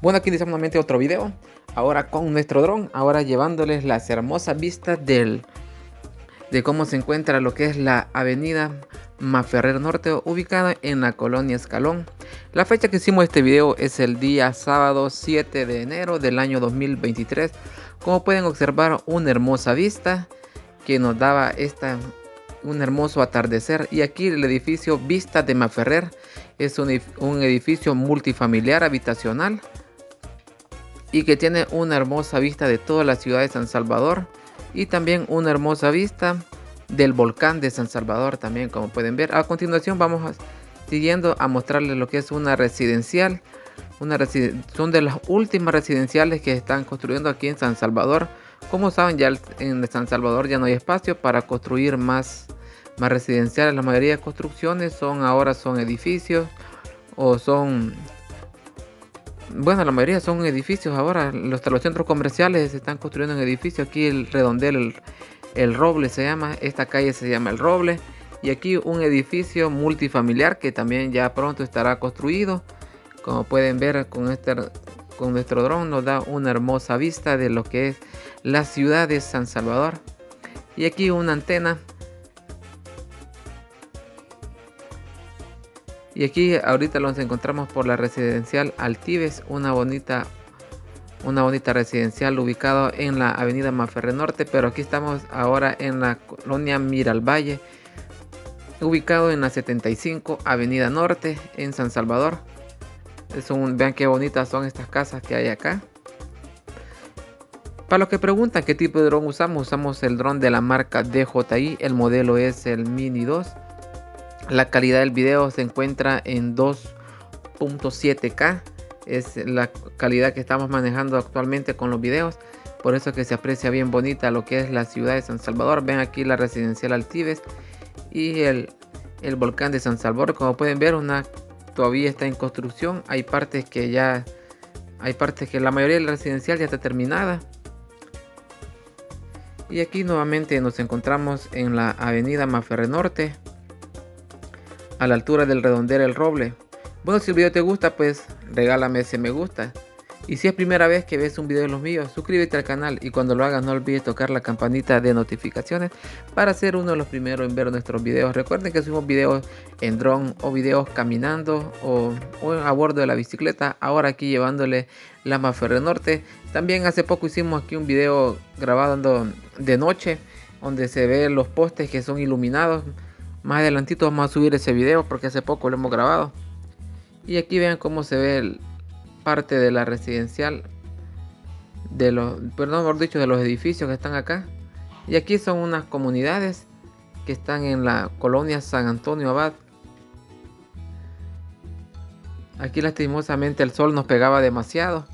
Bueno, aquí iniciamos nuevamente otro video. Ahora con nuestro dron, ahora llevándoles las hermosas vistas de cómo se encuentra lo que es la avenida Maferrer Norte, ubicada en la colonia Escalón. La fecha que hicimos este video es el día sábado 7 de enero del año 2023. Como pueden observar, una hermosa vista que nos daba un hermoso atardecer. Y aquí el edificio Vista de Maferrer es un edificio multifamiliar habitacional y que tiene una hermosa vista de toda la ciudad de San Salvador y también una hermosa vista del volcán de San Salvador también, como pueden ver. A continuación vamos siguiendo a mostrarles lo que es una residencial. Son de las últimas residenciales que están construyendo aquí en San Salvador. Como saben, ya en San Salvador ya no hay espacio para construir más residenciales. La mayoría de construcciones ahora son edificios o son... Bueno, la mayoría son edificios ahora. Los centros comerciales se están construyendo en edificios. Aquí el redondel, el Roble se llama. Esta calle se llama el Roble. Y aquí un edificio multifamiliar que también ya pronto estará construido. Como pueden ver con nuestro dron nos da una hermosa vista de lo que es la ciudad de San Salvador. Y aquí una antena. Y aquí ahorita los encontramos por la residencial Altibes, una bonita residencial ubicada en la avenida Maferrer Norte, pero aquí estamos ahora en la colonia Miralvalle, ubicado en la 75 Avenida Norte en San Salvador. Vean qué bonitas son estas casas que hay acá. Para los que preguntan qué tipo de dron usamos el dron de la marca DJI, el modelo es el Mini 2. La calidad del video se encuentra en 2.7K. Es la calidad que estamos manejando actualmente con los videos. Por eso que se aprecia bien bonita lo que es la ciudad de San Salvador. Ven aquí la residencial Altibes y el volcán de San Salvador. Como pueden ver, todavía está en construcción. Hay partes que la mayoría de la residencial ya está terminada. Y aquí nuevamente nos encontramos en la avenida Maferrer Norte, a la altura del redondel El Roble. Bueno, si el video te gusta, pues regálame ese me gusta. Y si es primera vez que ves un video de los míos, suscríbete al canal y cuando lo hagas no olvides tocar la campanita de notificaciones para ser uno de los primeros en ver nuestros videos. Recuerden que subimos videos en dron o videos caminando o a bordo de la bicicleta. Ahora aquí llevándole la Maferrer Norte. También hace poco hicimos aquí un video grabado de noche, donde se ven los postes que son iluminados. Más adelantito vamos a subir ese video porque hace poco lo hemos grabado. Y aquí vean cómo se ve parte de la residencial, de los edificios que están acá. Y aquí son unas comunidades que están en la colonia San Antonio Abad. Aquí lastimosamente el sol nos pegaba demasiado.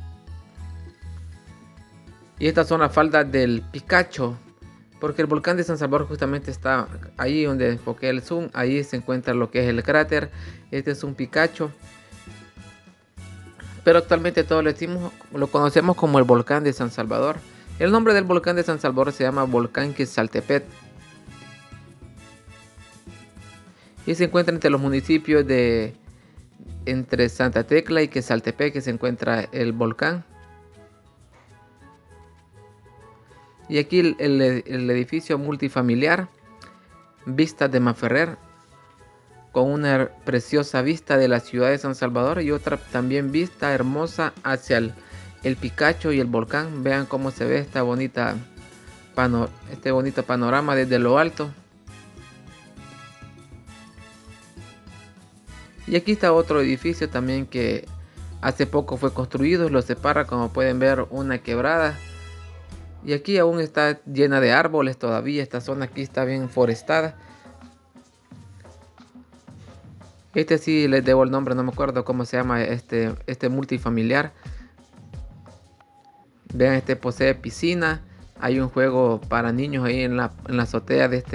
Y estas son las faldas del Picacho, porque el volcán de San Salvador justamente está ahí donde enfoqué el zoom. Ahí se encuentra lo que es el cráter. Este es un Picacho, pero actualmente todos lo conocemos como el volcán de San Salvador. El nombre del volcán de San Salvador se llama Volcán Quetzaltepec y se encuentra entre los municipios entre Santa Tecla y Quetzaltepec, que se encuentra el volcán. Y aquí el edificio multifamiliar Vista de Maferrer, con una preciosa vista de la ciudad de San Salvador y otra también vista hermosa hacia el Picacho y el volcán. Vean cómo se ve este bonito panorama desde lo alto. Y aquí está otro edificio también que hace poco fue construido. Lo separa, como pueden ver, una quebrada. Y aquí aún está llena de árboles todavía. Esta zona aquí está bien forestada. Este sí les debo el nombre, no me acuerdo cómo se llama este multifamiliar. Vean, este posee piscina. Hay un juego para niños ahí en la azotea de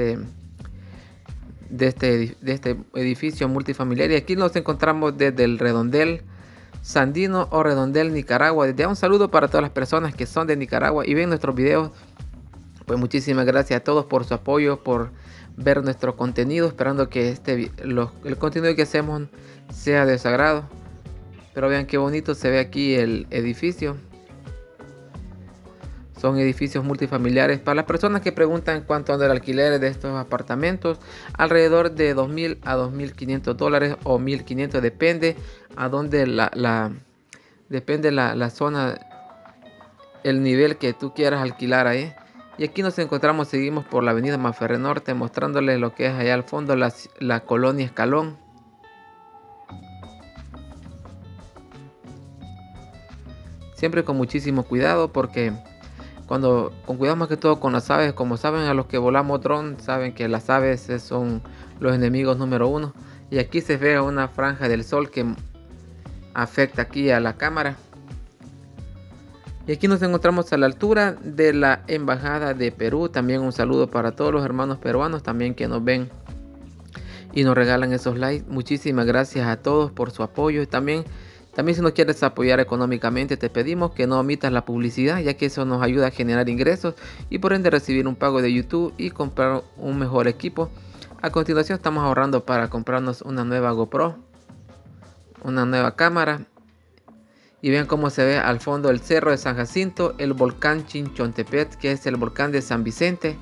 este edificio multifamiliar. Y aquí nos encontramos desde el redondel Sandino o Redondel, Nicaragua. Desde un saludo para todas las personas que son de Nicaragua y ven nuestros videos. Pues muchísimas gracias a todos por su apoyo, por ver nuestro contenido, esperando que el contenido que hacemos sea de su agrado. Pero vean qué bonito se ve aquí el edificio. Son edificios multifamiliares. Para las personas que preguntan cuánto anda el alquiler de estos apartamentos, alrededor de $2,000 a $2,500 o $1,500, depende a dónde depende la zona, el nivel que tú quieras alquilar ahí. Y aquí nos encontramos, seguimos por la avenida Maferrer Norte, mostrándoles lo que es allá al fondo la colonia Escalón. Siempre con muchísimo cuidado, porque con cuidado más que todo con las aves. Como saben, a los que volamos dron, saben que las aves son los enemigos número uno. Y aquí se ve una franja del sol que afecta aquí a la cámara. Y aquí nos encontramos a la altura de la Embajada de Perú. También un saludo para todos los hermanos peruanos también que nos ven y nos regalan esos likes. Muchísimas gracias a todos por su apoyo. Y también si nos quieres apoyar económicamente, te pedimos que no omitas la publicidad, ya que eso nos ayuda a generar ingresos y por ende recibir un pago de YouTube y comprar un mejor equipo. A continuación estamos ahorrando para comprarnos una nueva GoPro, una nueva cámara. Y vean cómo se ve al fondo el cerro de San Jacinto, el volcán Chinchontepet, que es el volcán de San Vicente.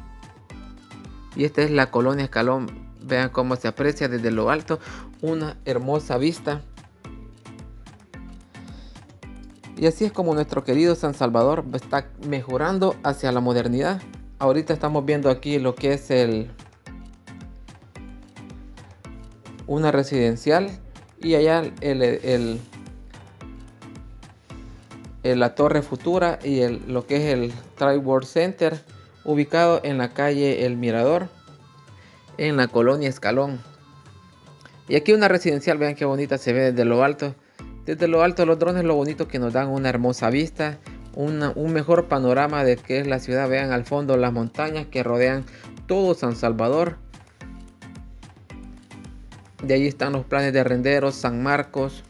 Y esta es la colonia Escalón. Vean cómo se aprecia desde lo alto una hermosa vista. Y así es como nuestro querido San Salvador está mejorando hacia la modernidad. Ahorita estamos viendo aquí lo que es una residencial, y allá la Torre Futura y lo que es el Trade World Center, ubicado en la calle El Mirador, en la colonia Escalón. Y aquí una residencial, vean qué bonita se ve desde lo alto. Desde lo alto los drones, lo bonito que nos dan una hermosa vista, un mejor panorama de que es la ciudad. Vean al fondo las montañas que rodean todo San Salvador. De ahí están los Planes de Renderos, San Marcos.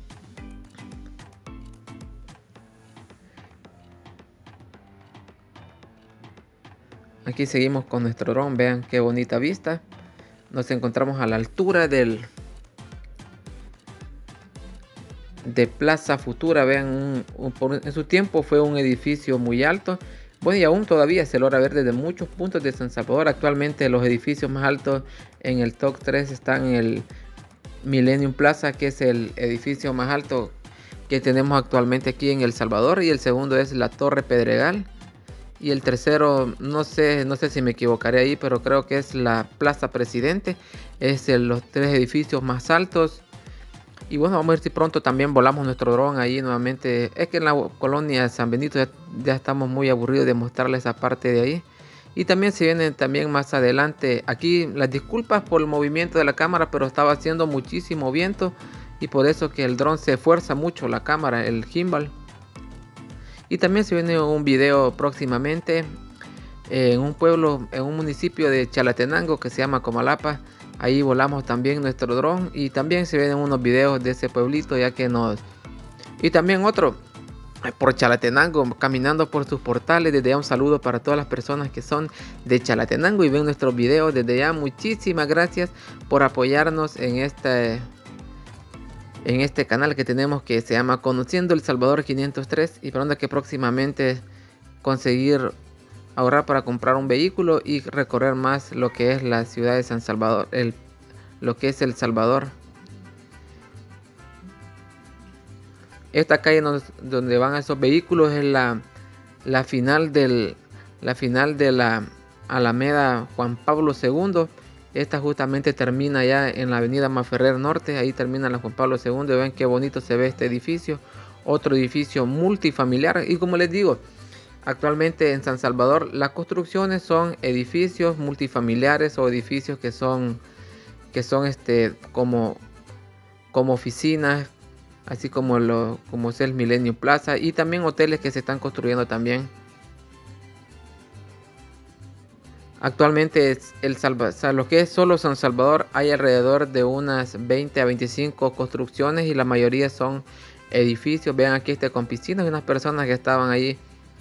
Aquí seguimos con nuestro dron, vean qué bonita vista. Nos encontramos a la altura de Plaza Futura. Vean, en su tiempo fue un edificio muy alto. Bueno, y aún todavía se logra ver desde muchos puntos de San Salvador. Actualmente los edificios más altos en el top 3 están en el Millennium Plaza, que es el edificio más alto que tenemos actualmente aquí en El Salvador. Y el segundo es la Torre Pedregal. Y el tercero, no sé si me equivocaré ahí, pero creo que es la Plaza Presidente. Es los 3 edificios más altos. Y bueno, vamos a ver si pronto también volamos nuestro dron ahí nuevamente. Es que en la colonia San Benito ya estamos muy aburridos de mostrarles esa parte de ahí. Y también se vienen también más adelante. Aquí las disculpas por el movimiento de la cámara, pero estaba haciendo muchísimo viento. Y por eso que el dron se esfuerza mucho, la cámara, el gimbal. Y también se viene un video próximamente en un pueblo, en un municipio de Chalatenango que se llama Comalapa. Ahí volamos también nuestro dron y también se vienen unos videos de ese pueblito, ya que y también otro por Chalatenango, caminando por sus portales. Desde ya un saludo para todas las personas que son de Chalatenango y ven nuestros videos. Desde ya muchísimas gracias por apoyarnos en este canal que tenemos, que se llama Conociendo El Salvador 503, y esperando que próximamente conseguir ahorrar para comprar un vehículo y recorrer más lo que es la ciudad de San Salvador, lo que es El Salvador. Esta calle donde van esos vehículos es la final de la Alameda Juan Pablo II. Esta justamente termina ya en la avenida Maferrer Norte. Ahí termina la Juan Pablo II. Ven qué bonito se ve este edificio. Otro edificio multifamiliar. Y como les digo, actualmente en San Salvador las construcciones son edificios multifamiliares o edificios que son como oficinas, así como es el Millennium Plaza, y también hoteles que se están construyendo también. Actualmente lo que es solo San Salvador hay alrededor de unas 20 a 25 construcciones y la mayoría son edificios. Vean aquí con piscinas y unas personas que estaban ahí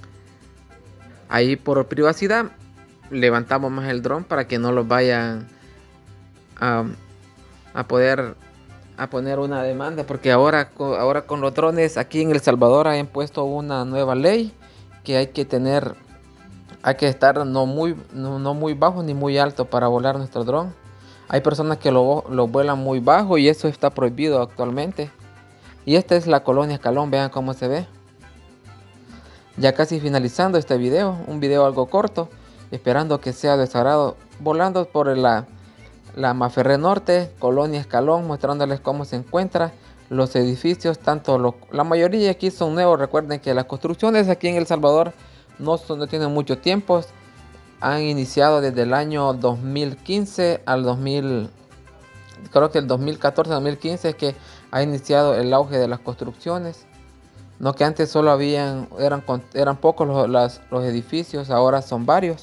por privacidad. Levantamos más el dron para que no los vayan a poder a poner una demanda, porque ahora con los drones aquí en El Salvador han puesto una nueva ley que hay que estar no muy bajo ni muy alto para volar nuestro dron. Hay personas que lo vuelan muy bajo y eso está prohibido actualmente. Y esta es la colonia Escalón, vean cómo se ve. Ya casi finalizando este video, un video algo corto, esperando que sea de su agrado, volando por la Maferrer Norte, colonia Escalón, mostrándoles cómo se encuentran los edificios, la mayoría aquí son nuevos. Recuerden que las construcciones aquí en El Salvador no tienen mucho tiempo, han iniciado desde el año 2015 al 2000, creo que el 2014-2015 es que ha iniciado el auge de las construcciones. No que antes solo eran pocos los edificios, ahora son varios.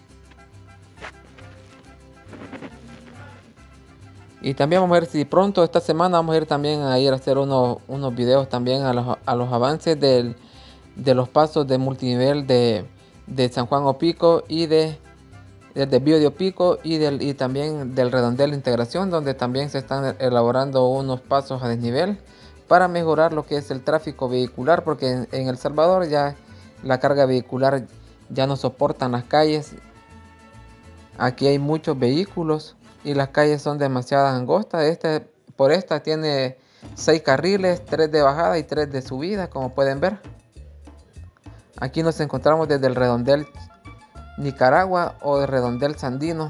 Y también vamos a ver si pronto esta semana vamos a ir también a hacer unos videos también a los avances de los pasos de multinivel de San Juan Opico y del desvío de Opico y también del redondel de integración, donde también se están elaborando unos pasos a desnivel para mejorar lo que es el tráfico vehicular, porque en El Salvador ya la carga vehicular ya no soportan las calles. Aquí hay muchos vehículos y las calles son demasiado angostas. Por esta tiene 6 carriles, 3 de bajada y 3 de subida, como pueden ver. Aquí nos encontramos desde el redondel Nicaragua o de redondel Sandino,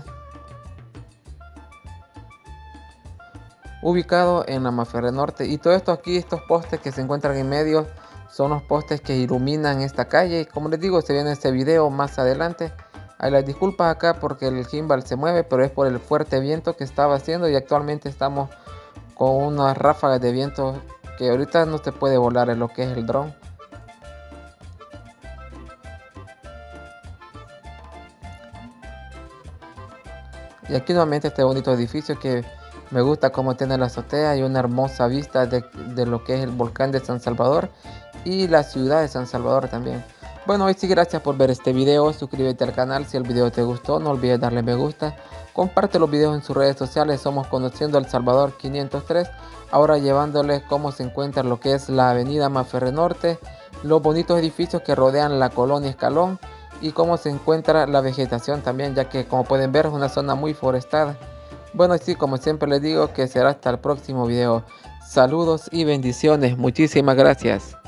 ubicado en la Maferrer Norte. Y todo esto aquí, estos postes que se encuentran en medio, son los postes que iluminan esta calle. Y como les digo, se viene este video más adelante. Hay las disculpas acá porque el gimbal se mueve, pero es por el fuerte viento que estaba haciendo y actualmente estamos con unas ráfagas de viento que ahorita no se puede volar en lo que es el dron. Y aquí nuevamente este bonito edificio que me gusta cómo tiene la azotea y una hermosa vista de lo que es el volcán de San Salvador y la ciudad de San Salvador también. Bueno, hoy sí, gracias por ver este video, suscríbete al canal si el video te gustó, no olvides darle me gusta, comparte los videos en sus redes sociales. Somos Conociendo El Salvador 503, ahora llevándoles cómo se encuentra lo que es la avenida Maferrer Norte, los bonitos edificios que rodean la colonia Escalón y cómo se encuentra la vegetación también, ya que como pueden ver es una zona muy forestada. Bueno, sí, como siempre les digo, que será hasta el próximo video. Saludos y bendiciones, muchísimas gracias.